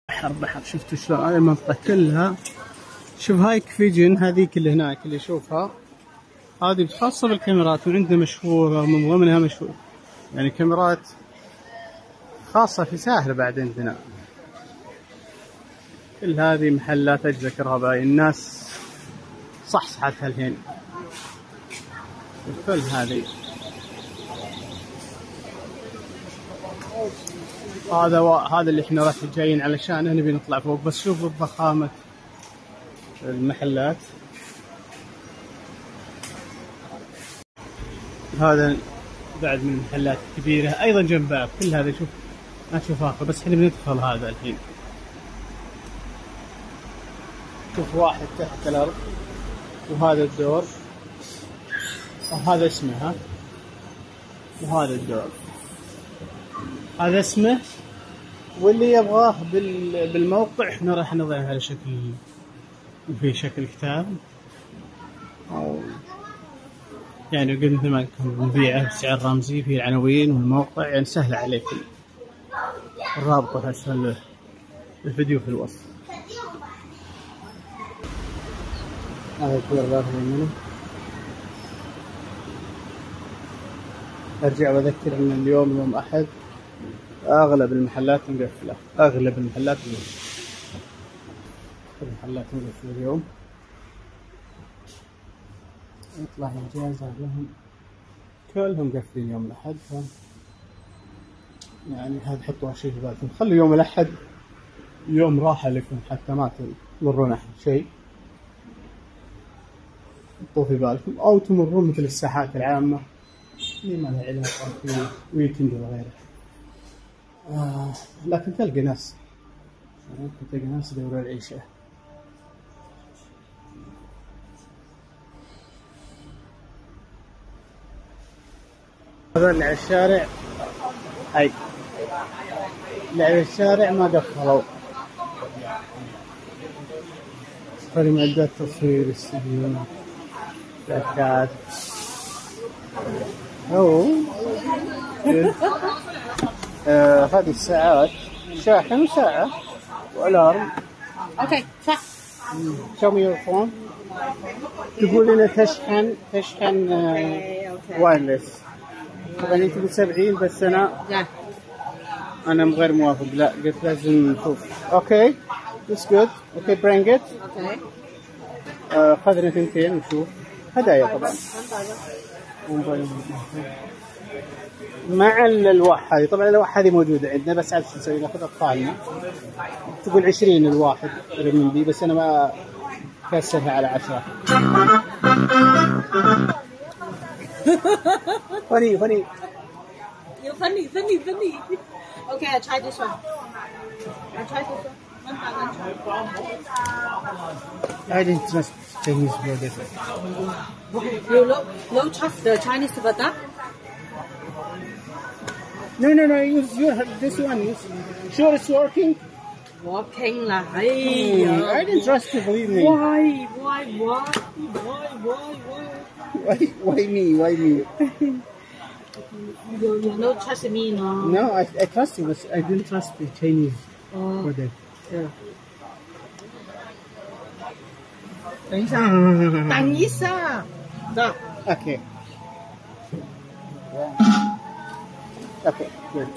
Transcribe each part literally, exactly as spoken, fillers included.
بحر بحر. شفتوا شلون هاي المنطقة كلها؟ شوف هاي كفيجن هذيك اللي هناك اللي شوفها، هذه خاصة بالكاميرات وعندنا مشهورة ومن ضمنها مشهور يعني كاميرات خاصة في ساحل بعد عندنا. كل هذه محلات أجزاء كهربائية، الناس صحصحت هالحين. كل هذه هذا و... هذا اللي احنا راح جايين علشانه، نبي نطلع فوق. بس شوفوا ضخامة المحلات. هذا بعد من المحلات الكبيرة أيضا جنب باب. كل هذا شوف ما تشوف آخر، بس احنا بندخل هذا الحين. شوف واحد تحت الأرض وهذا الدور وهذا اسمه ها وهذا الدور هذا اسمه. واللي يبغاه بالموقع احنا راح نضعه على شكل في شكل كتاب، أو يعني قلت ما لكم نبيعه بسعر رمزي في العناوين والموقع، يعني سهلة عليكم. الرابط راح اسفل الفيديو في الوصف. هذا كل الرابط منه. ارجع واذكر ان اليوم يوم احد، اغلب المحلات مقفلة، اغلب المحلات مقفلة، المحلات مقفلة اليوم. يطلع اجازة لهم، كلهم مقفلين يوم الاحد. يعني هذا حطوا شيء في بالكم، خلوا يوم الاحد يوم راحة لكم حتى ما تمرون احد شيء. حطوا في بالكم، او تمرون مثل الساحات العامة اللي ما لها علاقة في ويكند ولا غيره. آه لكن تلقى ناس، يعني تلقى ناس يدورون العيشة. هذا اللي على الشارع، هاي اللي على الشارع ما قفلوا. هذه معدات تصوير استديو، شاشات. أو آه هذه الساعات، شاحن وساعة والارم. اوكي صح. show me your phone. تقول لنا تشحن تشحن وايرلس. طبعا انت بسبعين بس انا لا انا غير موافق. لا قلت لازم نشوف. اوكي that's good. اوكي bring it. اوكي آه خذنا ثنتين ونشوف. هدايا طبعا مع الألواح هذه. طبعا الألواح هذه موجودة عندنا، بس عاد شو نسوي؟ ناخذ أطفالنا. تقول عشرين الواحد رمندي، بس أنا ما كسرها على عشرة. funny funny. You funny funny funny. Okay, I try this one. I try this one. One by one. I didn't trust Chinese for this. You no no trust the Chinese for that? No, no, no. Use your this one. Use. Sure, it's working. Working lah. Hey. Mm, I didn't trust you. Believe me. Why? Why? Why? Why? Why? Why? Why? Why me? Why me? You you no trust me no. No, I I trust you, but I didn't trust the Chinese Oh. for that. Yeah. 等一下，等一下。这。 Okay. Okay. Good.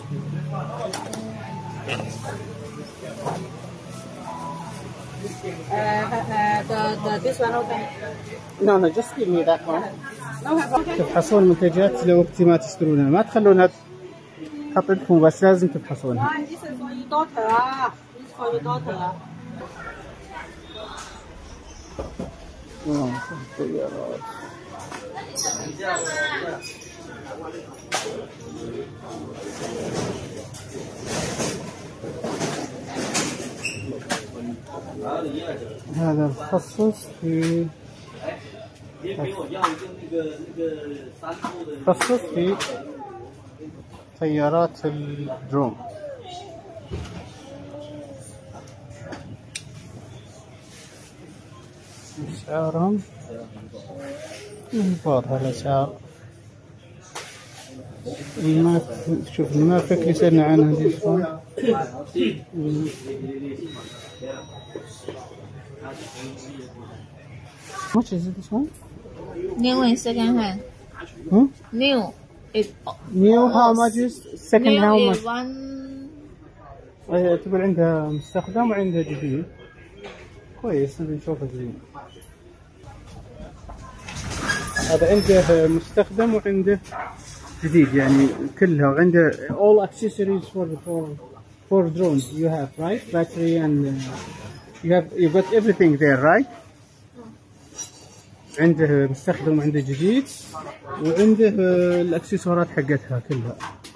Uh, uh, the the this one okay. No, no, just give me that one. No, okay. تفحصون منتجات لو وقت ما تشترونها، ما تخلونها تحط لكم، بس لازم تفحصونها. This is for your daughter. Ah, this is for your daughter. Oh, سيارات. هذا مخصص في مخصص في سيارات الدرون. أسعارهم واضحة الأسعار. ما شوف ما فكري سألنا عنها دي شلون. Much is it this one? New and second hand. Hmm? New. It, New how much is second new how is much? one. آه، تقول عنده مستخدم وعنده جديد. كويس نبي نشوفه زين. هذا عنده مستخدم وعنده جديد يعني كلها وعنده all accessories for for for drones you have right battery and uh, you have you got everything there right عنده مستخدم وعنده جديد وعنده uh, الاكسسوارات حقتها كلها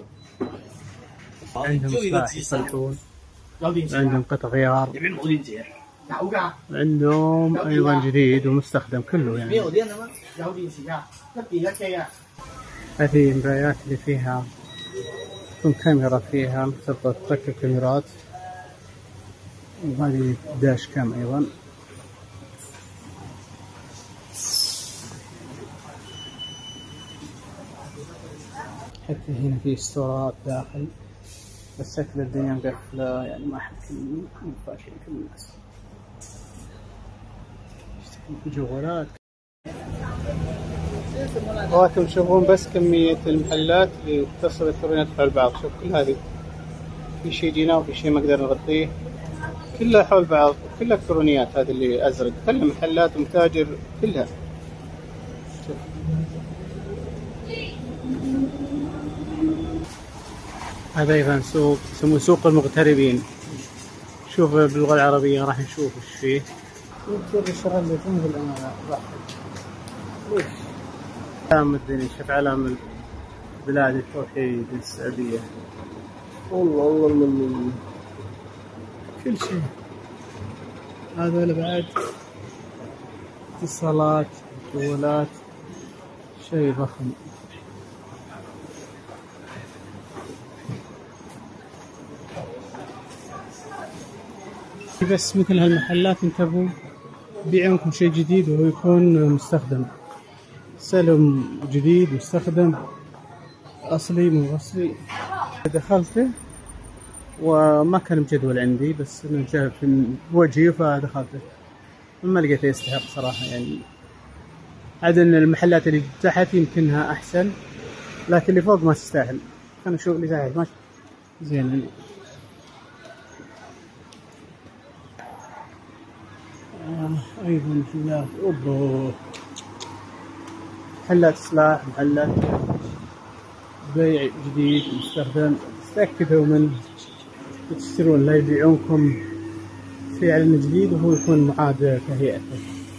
عندهم مصباح يصلحون عندهم قطع غيار عندهم ايضا جديد ومستخدم كله يعني هذه المرايات اللي فيها تكون كاميرا فيها تقدر تركب كاميرات وهذه داش كام ايضا حتى هنا في ستورات داخل بس شكل الدنيا مقفلة يعني ما حد فاشل كل الناس جوالات وهاكم تشوفون بس كمية المحلات اللي تتصل الكترونيات حول بعض شوف كل هذه في شيء جينا وفي شيء ما نقدر نغطيه كلها حول بعض كلها الكترونيات هذه اللي أزرق كلها محلات ومتاجر كلها شوف. هذا أيضا سوق يسموه سوق المغتربين شوف باللغة العربية راح نشوف ايش فيه ونشوف الشغل اللي تنزل أنا راح ليش علام الدنيا شوف علام بلاد التوحيد السعودية والله والله والله كل شيء هذا بعد اتصالات جوالات شيء ضخم بس مثل هالمحلات انتبهوا بيعوا لكم شيء جديد وهو يكون مستخدم سلم جديد مستخدم أصلي مو أصلي دخلته وما كان مجدول عندي بس انه جاء في وجهي فدخلته ما لقيته يستحق صراحة يعني عاد ان المحلات اللي تحت يمكنها احسن لكن اللي فوق ما تستاهل خلنا نشوف اللي تحت ماشي زين آه ايضا محلات اوبو محلات سلاح محلات بيع جديد مستخدم تأكدوا من تشترون لا يبيعونكم شيء على جديد وهو يكون معاد كهيئته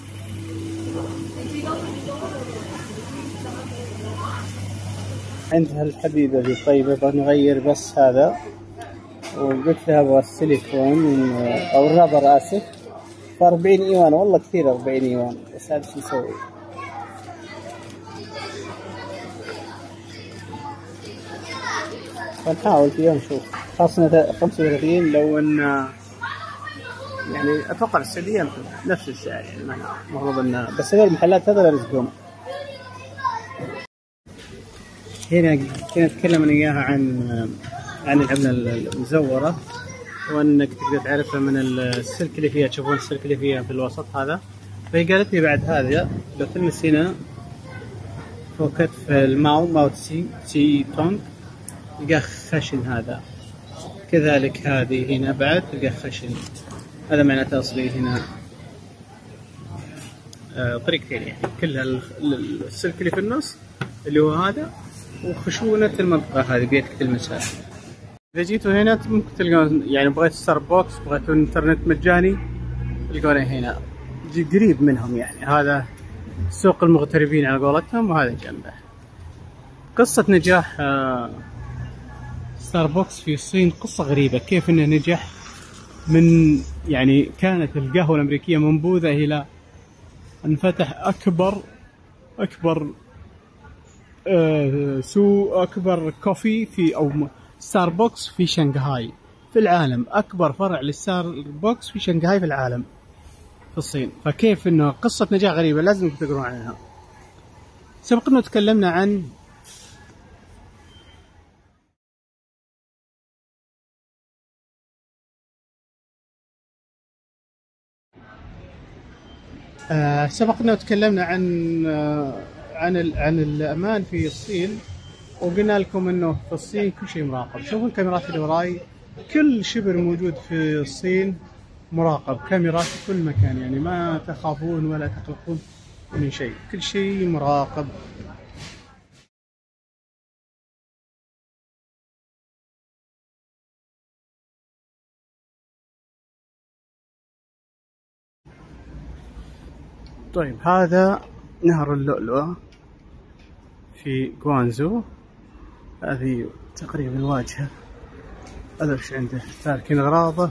عندها الحبيبة اللي طيبة بنغير بس هذا وقلت لها ابغى السيليكون او الرابر اسف فأربعين ايوان والله كثير أربعين ايوان بس هذا شو نسوي فنحاول فيها نشوف خاصة خمسة وثلاثين لو ان يعني اتوقع السعودية نفس السعر يعني ما المفروض انه بس هذول المحلات هذول رزقهم. هنا كنا نتكلم انا اياها عن عن العملة المزورة وانك تقدر تعرفها من السلك اللي فيها تشوفون السلك اللي فيها في الوسط هذا فهي قالت لي بعد هذا لو تلمس هنا فوق كتف الماو ماو سي سي تونج تلقاه خشن هذا كذلك هذه هنا بعد تلقاه خشن هذا معناته أصلي هنا آه طريقتين يعني كلها السلك اللي في النص اللي هو هذا وخشونة المنطقة هذه بيدك تلمسها. إذا جيتوا هنا ممكن تلقون يعني بغيت ستاربكس بغيتوا انترنت مجاني تلقونه هنا قريب منهم يعني هذا سوق المغتربين على قولتهم وهذا جنبه. قصة نجاح آه ستاربكس في الصين قصة غريبة كيف انه نجح من يعني كانت القهوة الأمريكية منبوذة إلى أن فتح أكبر أكبر آه سوق أكبر كوفي في أو ستاربكس في شنغهاي في العالم أكبر فرع للستاربكس في شنغهاي في العالم في الصين. فكيف إنه قصة نجاح غريبة لازم تقرون عنها. سبق إنه تكلمنا عن آه سبقنا وتكلمنا عن آه عن ال عن الامان في الصين، وقلنا لكم انه في الصين كل شيء مراقب. شوفوا الكاميرات اللي وراي، كل شبر موجود في الصين مراقب، كاميرات في كل مكان، يعني ما تخافون ولا تقلقون من شيء، كل شيء مراقب. طيب هذا نهر اللؤلؤة في جوانزو، هذه تقريبا الواجهة. هذا وش عنده، تاركين أغراضه.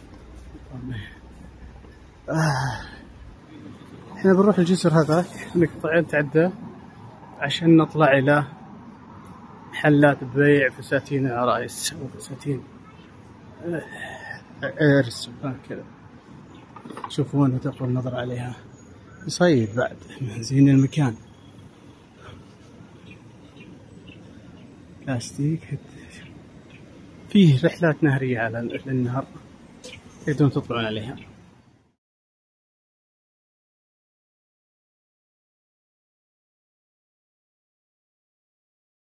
آه. احنا بنروح الجسر هذاك نقطعين تعدى عشان نطلع إلى محلات بيع فساتين العرايس وفساتين عرس كذا. شوفوا وين تقوى النظر عليها، يصيد بعد زين المكان، بلاستيك. فيه رحلات نهرية على النهر تقدرون تطلعون عليها.